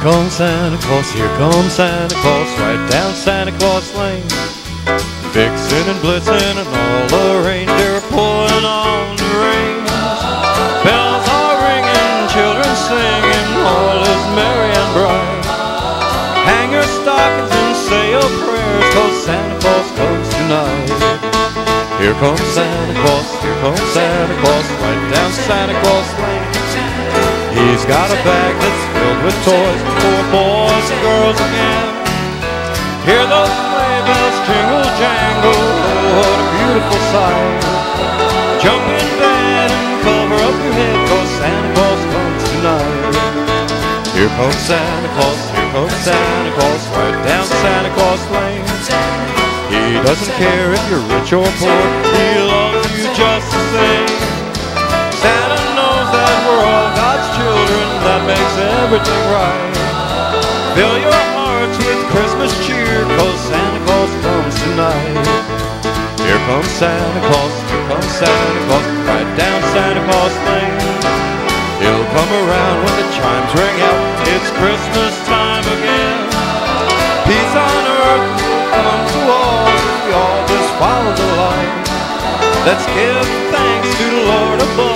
comes Santa Claus, here comes Santa Claus, right down Santa Claus Lane. Vixen and Blitzen and all the reindeer pulling on the reins. Bells are ringing, children singing, all is merry and bright. Hang your stockings and say your prayers, 'cause Santa Claus comes tonight. Here comes Santa Claus, here comes Santa Claus, right down Santa Claus Lane. He's got a bag that's filled with toys for boys and girls again. Hear those sleigh bells jingle jangle, oh what a beautiful sight. Jump in bed and cover up your head, 'cause Santa Claus comes tonight. Here comes Santa Claus, here comes Santa Claus, right down Santa Claus Lane. He doesn't care if you're rich or poor, he loves you just the same. Santa knows that we're all God's children, that makes everything right. Fill your hearts with Christmas cheer, 'cause Santa Claus comes tonight. Here comes Santa Claus, here comes Santa Claus, right down Santa Claus Lane. He'll come around when the chimes ring out, it's Christmas time again. Peace on earth will come to all, we all just follow the light. Let's give thanks to the Lord above.